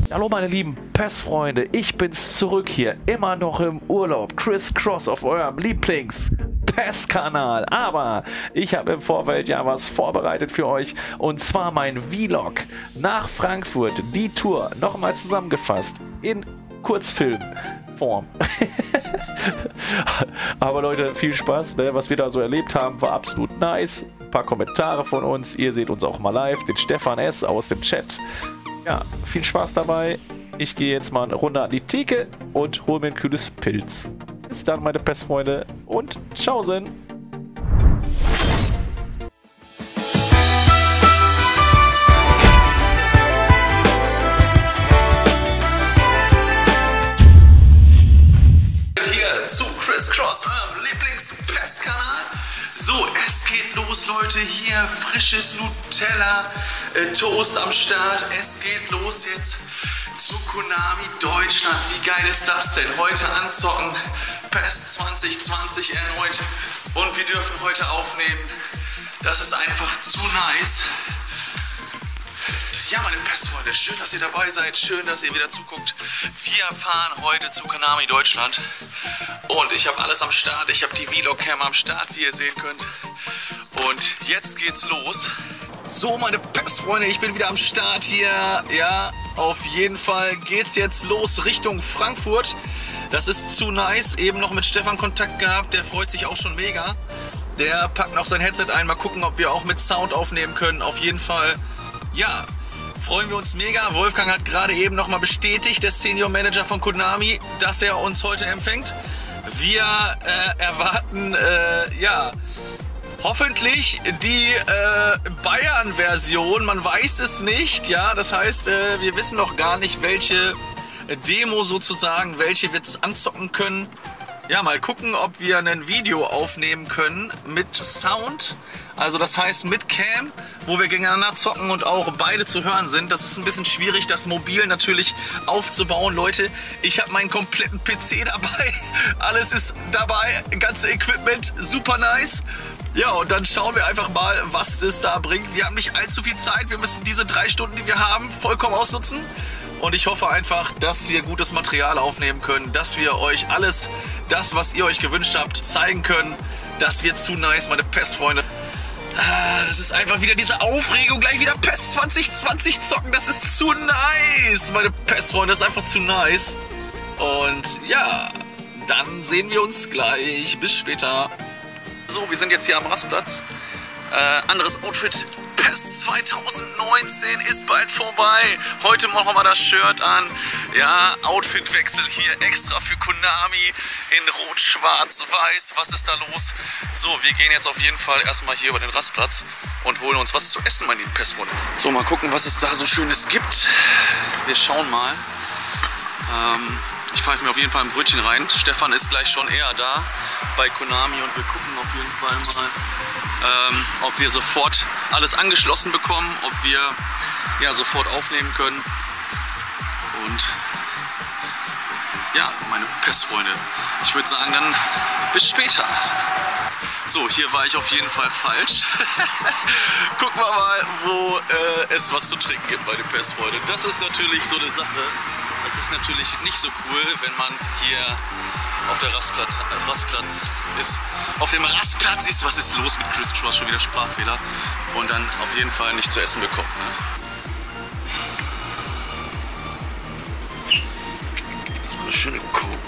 Hallo meine lieben PES-Freunde, ich bin's zurück hier, immer noch im Urlaub, Chris Cross auf eurem Lieblings-PES-Kanal. Aber ich habe im Vorfeld ja was vorbereitet für euch, und zwar mein Vlog nach Frankfurt, die Tour, nochmal zusammengefasst in Kurzfilmform. Aber Leute, viel Spaß, ne? Was wir da so erlebt haben, war absolut nice. Ein paar Kommentare von uns, ihr seht uns auch mal live, den Stefan S. aus dem Chat. Ja, viel Spaß dabei. Ich gehe jetzt mal eine Runde an die Theke und hole mir ein kühles Pilz. Bis dann, meine PES-Freunde, und tschaußen! Hier zu Chris Cross, eurem Lieblings-PES-Kanal. So, es geht los, Leute. Hier frisches Nutella, Toast am Start. Es geht los jetzt zu Konami Deutschland. Wie geil ist das denn? Heute anzocken, PES 2020 erneut. Und wir dürfen heute aufnehmen. Das ist einfach zu nice. Ja, meine PES-Freunde, schön, dass ihr dabei seid. Schön, dass ihr wieder zuguckt. Wir fahren heute zu Konami Deutschland. Und ich habe alles am Start. Ich habe die Vlog-Cam am Start, wie ihr sehen könnt. Und jetzt geht's los. So, meine PES-Freunde, ich bin wieder am Start hier. Ja, auf jeden Fall geht's jetzt los Richtung Frankfurt. Das ist zu nice. Eben noch mit Stefan Kontakt gehabt. Der freut sich auch schon mega. Der packt noch sein Headset ein. Mal gucken, ob wir auch mit Sound aufnehmen können. Auf jeden Fall, ja, freuen wir uns mega. Wolfgang hat gerade eben noch mal bestätigt, der Senior Manager von Konami, dass er uns heute empfängt. Wir erwarten, ja, hoffentlich die Bayern-Version. Man weiß es nicht, ja. Das heißt, wir wissen noch gar nicht, welche Demo sozusagen, welche wir jetzt anzocken können. Ja, mal gucken, ob wir ein Video aufnehmen können mit Sound. Also das heißt mit Cam, wo wir gegeneinander zocken und auch beide zu hören sind. Das ist ein bisschen schwierig, das mobil natürlich aufzubauen. Leute, ich habe meinen kompletten PC dabei. Alles ist dabei, ganze Equipment, super nice. Ja, und dann schauen wir einfach mal, was es da bringt. Wir haben nicht allzu viel Zeit. Wir müssen diese 3 Stunden, die wir haben, vollkommen ausnutzen. Und ich hoffe einfach, dass wir gutes Material aufnehmen können, dass wir euch alles, das, was ihr euch gewünscht habt, zeigen können. Das wird zu nice, meine PES-Freunde. Das ist einfach wieder diese Aufregung, gleich wieder PES 2020 zocken. Das ist zu nice, meine PES-Freunde. Das ist einfach zu nice. Und ja, dann sehen wir uns gleich. Bis später. So, wir sind jetzt hier am Rastplatz. Anderes Outfit. PES 2019 ist bald vorbei. Heute machen wir mal das Shirt an. Ja, Outfitwechsel hier extra für Konami in Rot, Schwarz, Weiß. Was ist da los? So, wir gehen jetzt auf jeden Fall erstmal hier über den Rastplatz und holen uns was zu essen, meine lieben PES-Freunde. So, mal gucken, was es da so Schönes gibt. Wir schauen mal. Ich pfeife mir auf jeden Fall ein Brötchen rein. Stefan ist gleich schon eher da bei Konami und wir gucken auf jeden Fall mal, ob wir sofort alles angeschlossen bekommen, ob wir ja sofort aufnehmen können. Und ja, meine PES-Freunde, ich würde sagen, dann bis später. So, hier war ich auf jeden Fall falsch. Gucken wir mal, wo es was zu trinken gibt bei den PES-Freunde. Das ist natürlich so eine Sache. Das ist natürlich nicht so cool, wenn man hier auf der Rastplatz ist. Auf dem Rastplatz ist, was ist los mit Chris Cross? Schon wieder Sprachfehler. Und dann auf jeden Fall nicht zu essen bekommt. Ne? Eine schöne Coke.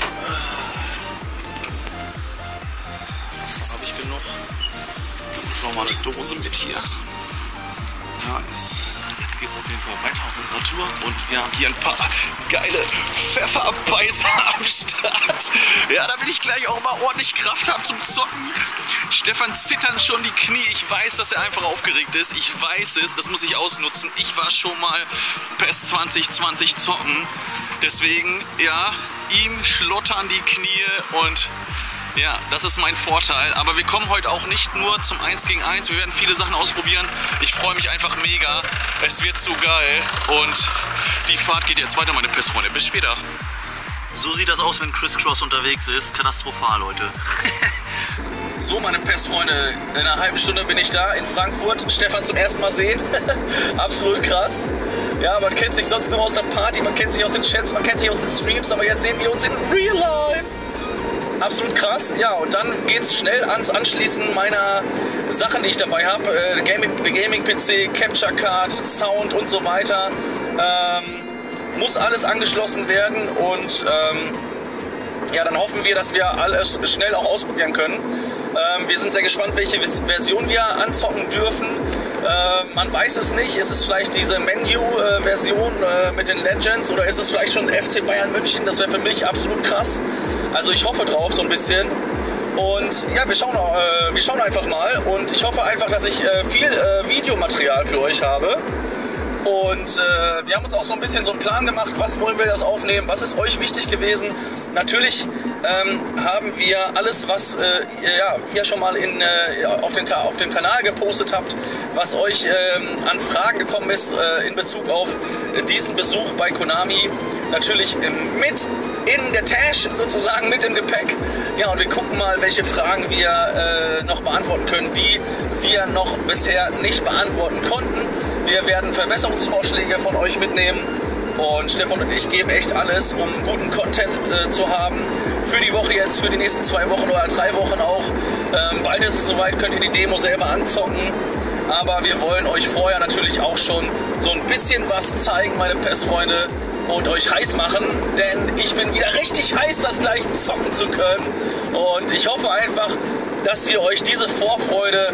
Was habe ich genug? Da muss noch mal eine Dose mit hier. Nice. Jetzt geht es auf jeden Fall weiter auf unserer Tour und wir haben hier ein paar geile Pfefferbeißer am Start. Ja, damit ich gleich auch mal ordentlich Kraft habe zum Zocken. Stefan zittern schon die Knie. Ich weiß, dass er einfach aufgeregt ist. Ich weiß es, das muss ich ausnutzen. Ich war schon mal PES 2020 zocken. Deswegen, ja, ihm schlottern die Knie und ja, das ist mein Vorteil. Aber wir kommen heute auch nicht nur zum 1 gegen 1. Wir werden viele Sachen ausprobieren. Ich freue mich einfach mega. Es wird so geil. Und die Fahrt geht jetzt weiter, meine PES-Freunde. Bis später. So sieht das aus, wenn Chris Cross unterwegs ist. Katastrophal, Leute. So, meine PES-Freunde, in einer halben Stunde bin ich da in Frankfurt. Stefan zum ersten Mal sehen. Absolut krass. Ja, man kennt sich sonst nur aus der Party, man kennt sich aus den Chats, man kennt sich aus den Streams, aber jetzt sehen wir uns in Real Life. Absolut krass. Ja, und dann geht es schnell ans Anschließen meiner Sachen, die ich dabei habe. Gaming-PC, Capture Card, Sound und so weiter. Muss alles angeschlossen werden und ja, dann hoffen wir, dass wir alles schnell auch ausprobieren können. Wir sind sehr gespannt, welche Version wir anzocken dürfen. Man weiß es nicht. Ist es vielleicht diese Menu-Version mit den Legends oder ist es vielleicht schon FC Bayern München? Das wäre für mich absolut krass. Also ich hoffe drauf so ein bisschen. Und ja, wir schauen einfach mal. Und ich hoffe einfach, dass ich viel Videomaterial für euch habe. Und wir haben uns auch so ein bisschen so einen Plan gemacht, was wollen wir das aufnehmen, was ist euch wichtig gewesen. Natürlich haben wir alles, was ja, ihr schon mal auf dem Kanal gepostet habt, was euch an Fragen gekommen ist in Bezug auf diesen Besuch bei Konami. Natürlich mit in der Tasche sozusagen, mit im Gepäck. Ja, und wir gucken mal, welche Fragen wir noch beantworten können, die wir noch bisher nicht beantworten konnten. Wir werden Verbesserungsvorschläge von euch mitnehmen und Stefan und ich geben echt alles, um guten Content zu haben für die Woche jetzt, für die nächsten 2 Wochen oder 3 Wochen auch. Bald ist es soweit, könnt ihr die Demo selber anzocken, aber wir wollen euch vorher natürlich auch schon so ein bisschen was zeigen, meine PES-Freunde, und euch heiß machen, denn ich bin wieder richtig heiß, das gleich zocken zu können und ich hoffe einfach, dass wir euch diese Vorfreude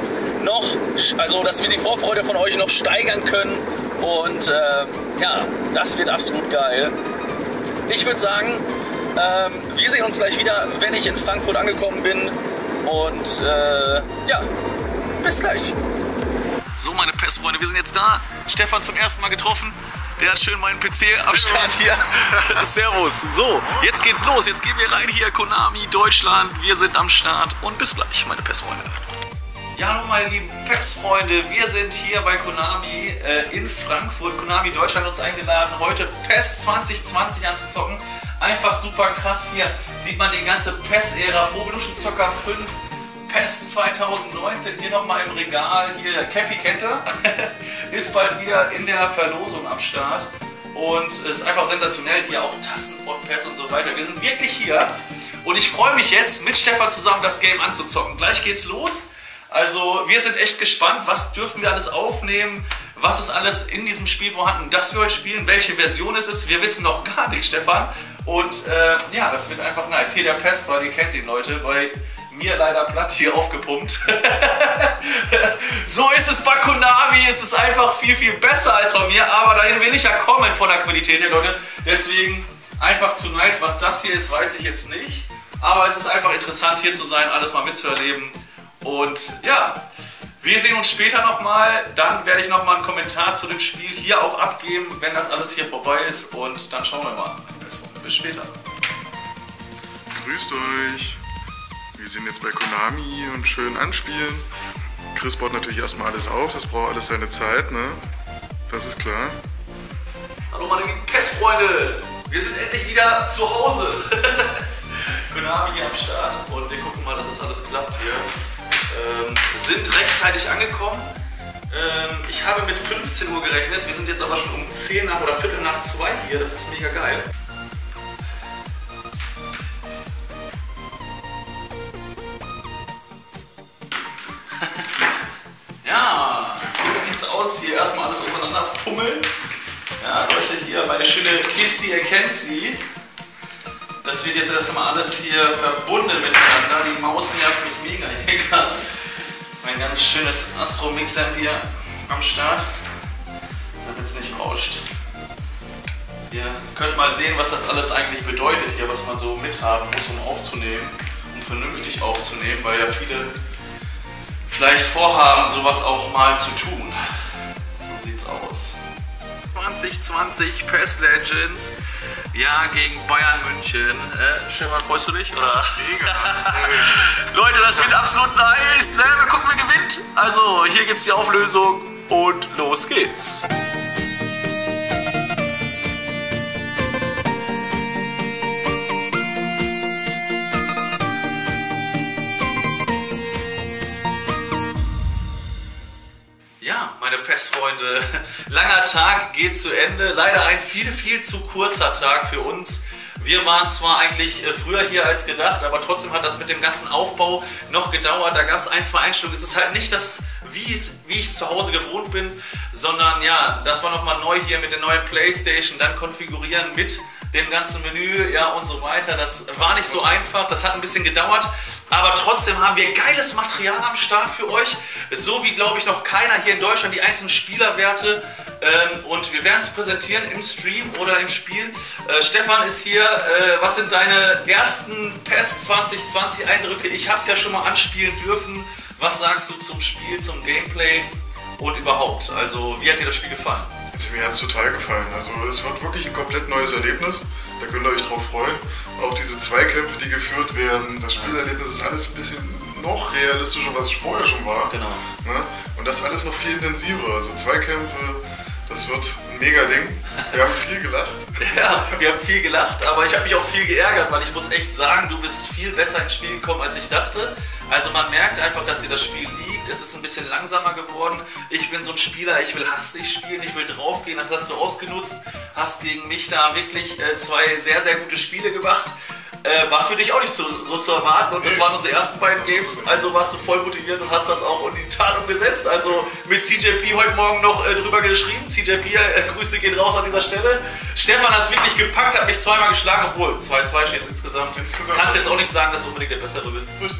dass wir die Vorfreude von euch noch steigern können und ja, das wird absolut geil. Ich würde sagen, wir sehen uns gleich wieder, wenn ich in Frankfurt angekommen bin und ja, bis gleich. So, meine PES-Freunde, wir sind jetzt da. Stefan zum ersten Mal getroffen. Der hat schön meinen PC am Start hier. Servus. So, jetzt geht's los. Jetzt gehen wir rein hier. Konami Deutschland. Wir sind am Start. Und bis gleich, meine PES-Freunde. Ja, hallo meine lieben PES-Freunde. Wir sind hier bei Konami in Frankfurt. Konami Deutschland hat uns eingeladen, heute PES 2020 anzuzocken. Einfach super krass. Hier sieht man die ganze PES-Ära. Pro Evolution Soccer 5. PES 2019 hier nochmal im Regal. Hier, Cappy kennt ihr. Ist bald wieder in der Verlosung am Start. Und es ist einfach sensationell. Hier auch Tassen von PES und so weiter. Wir sind wirklich hier. Und ich freue mich jetzt, mit Stefan zusammen das Game anzuzocken. Gleich geht's los. Also wir sind echt gespannt, was dürfen wir alles aufnehmen, was ist alles in diesem Spiel vorhanden, das wir heute spielen, welche Version es ist. Wir wissen noch gar nichts, Stefan. Und ja, das wird einfach nice. Hier der PES-Ball, ihr kennt ihn, Leute, bei mir leider platt hier aufgepumpt. So ist es bei Konami, es ist einfach viel, viel besser als bei mir, aber dahin will ich ja kommen von der Qualität her, Leute. Deswegen einfach zu nice, was das hier ist, weiß ich jetzt nicht. Aber es ist einfach interessant hier zu sein, alles mal mitzuerleben. Und ja, wir sehen uns später nochmal. Dann werde ich nochmal einen Kommentar zu dem Spiel hier auch abgeben, wenn das alles hier vorbei ist. Und dann schauen wir mal. Bis später. Grüßt euch. Wir sind jetzt bei Konami und schön anspielen. Chris baut natürlich erstmal alles auf. Das braucht alles seine Zeit, ne? Das ist klar. Hallo meine lieben PES-Freunde. Wir sind endlich wieder zu Hause. Konami hier am Start. Und wir gucken mal, dass das alles klappt hier. Sind rechtzeitig angekommen. Ich habe mit 15 Uhr gerechnet. Wir sind jetzt aber schon um 10 nach oder Viertel nach 2 hier. Das ist mega geil. Ja, so sieht's aus hier. Erstmal alles auseinanderfummeln. Ja, Leute, hier meine schöne Kiste, ihr kennt sie. Das wird jetzt erstmal alles hier verbunden miteinander. Die Maus nervt mich mega hier gerade. Mein ganz schönes Astro Mix Amp hier am Start, damit es nicht rauscht. Ihr könnt mal sehen, was das alles eigentlich bedeutet hier, was man so mithaben muss, um aufzunehmen, um vernünftig aufzunehmen, weil ja viele vielleicht vorhaben, sowas auch mal zu tun. So sieht's aus. 2020 PES Legends. Ja, gegen Bayern München. Stefan, freust du dich? Oder? Mega. Leute, das wird absolut nice. Ne? Wir gucken, wer gewinnt. Also, hier gibt es die Auflösung und los geht's. PES-Freunde, langer Tag geht zu Ende. Leider ein viel zu kurzer Tag für uns. Wir waren zwar eigentlich früher hier als gedacht, aber trotzdem hat das mit dem ganzen Aufbau noch gedauert. Da gab es ein, zwei Einstellungen. Es ist halt nicht das, wie ich es zu Hause gewohnt bin, sondern ja, das war nochmal neu hier mit der neuen Playstation, dann konfigurieren mit dem ganzen Menü, ja, und so weiter. Das war nicht so einfach, das hat ein bisschen gedauert, aber trotzdem haben wir geiles Material am Start für euch, so wie, glaube ich, noch keiner hier in Deutschland, die einzelnen Spielerwerte, und wir werden es präsentieren im Stream oder im Spiel. Stefan ist hier, was sind deine ersten PES 2020 Eindrücke? Ich habe es ja schon mal anspielen dürfen. Was sagst du zum Spiel, zum Gameplay und überhaupt? Also, wie hat dir das Spiel gefallen? Also, mir hat es total gefallen. Also, es wird wirklich ein komplett neues Erlebnis. Da könnt ihr euch drauf freuen. Auch diese Zweikämpfe, die geführt werden, das Spielerlebnis ist alles ein bisschen noch realistischer, was es vorher schon war. Genau. Ne? Und das alles noch viel intensiver. Also, Zweikämpfe, das wird ein mega Ding. Wir haben viel gelacht. Ja, wir haben viel gelacht, aber ich habe mich auch viel geärgert, weil ich muss echt sagen, du bist viel besser ins Spiel gekommen, als ich dachte. Also man merkt einfach, dass dir das Spiel liegt, es ist ein bisschen langsamer geworden. Ich bin so ein Spieler, ich will hastig spielen, ich will draufgehen, das hast du ausgenutzt, hast gegen mich da wirklich zwei sehr gute Spiele gemacht. War für dich auch nicht so zu erwarten und das waren unsere ersten beiden Games, also warst du voll motiviert und hast das auch in die Tat umgesetzt. Also mit CJP heute Morgen noch drüber geschrieben. CJP, Grüße gehen raus an dieser Stelle. Stefan hat es wirklich gepackt, hat mich zweimal geschlagen, obwohl 2-2 steht insgesamt. Kannst jetzt auch nicht sagen, dass du unbedingt der Bessere bist. Richtig.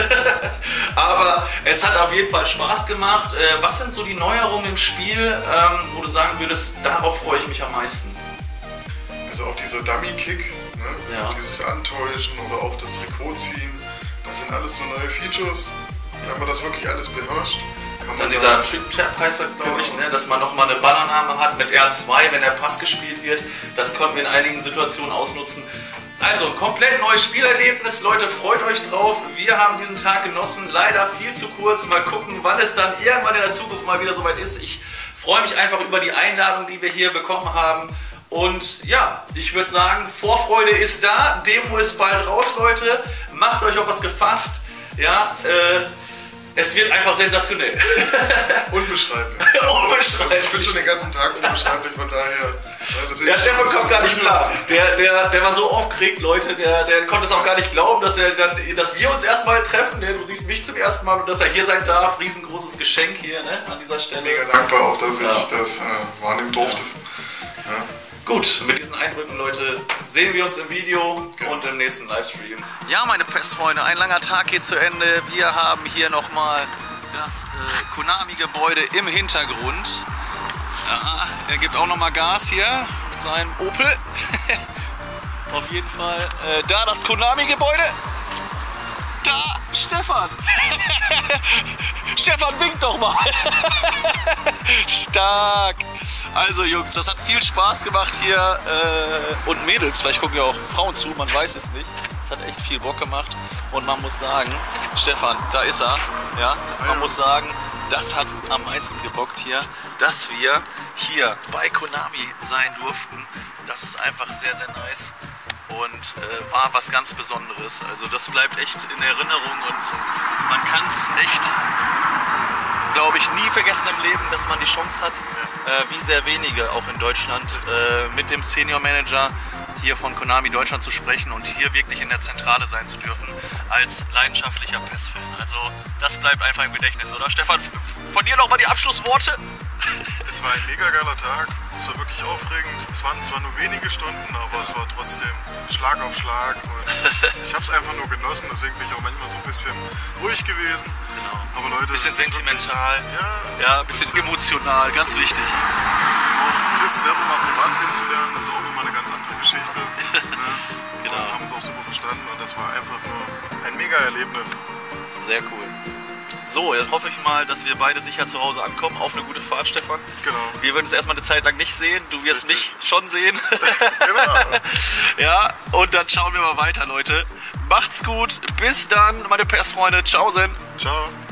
Aber es hat auf jeden Fall Spaß gemacht. Was sind so die Neuerungen im Spiel, wo du sagen würdest, darauf freue ich mich am meisten? Also auch dieser Dummy-Kick, ne? Ja. Dieses Antäuschen oder auch das Trikot ziehen, das sind alles so neue Features. Wenn man das wirklich alles beherrscht, kann man dann dieser Trick-Tap heißt das, glaube ich, ne? Dass man nochmal eine Ballannahme hat mit R2, wenn der Pass gespielt wird. Das konnten wir in einigen Situationen ausnutzen. Also, ein komplett neues Spielerlebnis. Leute, freut euch drauf. Wir haben diesen Tag genossen. Leider viel zu kurz. Mal gucken, wann es dann irgendwann in der Zukunft mal wieder soweit ist. Ich freue mich einfach über die Einladung, die wir hier bekommen haben. Und ja, ich würde sagen, Vorfreude ist da. Demo ist bald raus, Leute. Macht euch auf was gefasst. Ja, es wird einfach sensationell. Unbeschreiblich. Unbeschreiblich. Also ich bin schon den ganzen Tag unbeschreiblich, von daher... Ja, Stefan kommt gar nicht klar. Der war so aufgeregt, Leute, der konnte es auch gar nicht glauben, dass wir uns erstmal treffen. Du siehst mich zum ersten Mal und dass er hier sein darf. Riesengroßes Geschenk hier, ne, an dieser Stelle. Mega dankbar auch, dass ich das wahrnehmen durfte. Ja. Gut, mit diesen Eindrücken, Leute, sehen wir uns im Video und im nächsten Livestream. Ja, meine PES-Freunde, ein langer Tag geht zu Ende. Wir haben hier nochmal das Konami-Gebäude im Hintergrund. Ja, er gibt auch nochmal Gas hier mit seinem Opel. Auf jeden Fall da das Konami-Gebäude. Da, Stefan. Stefan, winkt doch mal. Stark. Also Jungs, das hat viel Spaß gemacht hier. Und Mädels, vielleicht gucken ja auch Frauen zu, man weiß es nicht. Es hat echt viel Bock gemacht. Und man muss sagen, Stefan, da ist er. Ja, man muss sagen, das hat am meisten gebockt hier, dass wir hier bei Konami sein durften. Das ist einfach sehr nice und war was ganz Besonderes. Also das bleibt echt in Erinnerung und man kann es echt, glaube ich, nie vergessen im Leben, dass man die Chance hat, wie sehr wenige auch in Deutschland, mit dem Senior Manager hier von Konami Deutschland zu sprechen und hier wirklich in der Zentrale sein zu dürfen als leidenschaftlicher PES-Fan. Also das bleibt einfach im Gedächtnis, oder? Stefan, von dir nochmal die Abschlussworte? Es war ein mega geiler Tag, es war wirklich aufregend. Es waren zwar nur wenige Stunden, aber es war trotzdem Schlag auf Schlag. Und ich habe es einfach nur genossen, deswegen bin ich auch manchmal so ein bisschen ruhig gewesen. Genau. Aber Leute, bisschen sentimental, wirklich, ja, ein bisschen emotional, ganz wichtig. Auch Chris selber mal privat kennenzulernen, das ist auch immer eine ganz andere Geschichte. Ne? Genau. Wir haben uns auch super verstanden und das war einfach nur ein mega Erlebnis. Sehr cool. So, jetzt hoffe ich mal, dass wir beide sicher zu Hause ankommen. Auf eine gute Fahrt, Stefan. Genau. Wir würden es erstmal eine Zeit lang nicht sehen. Du wirst mich schon sehen. Genau. Ja, und dann schauen wir mal weiter, Leute. Macht's gut. Bis dann, meine PES-Freunde. Ciao, Sen. Ciao.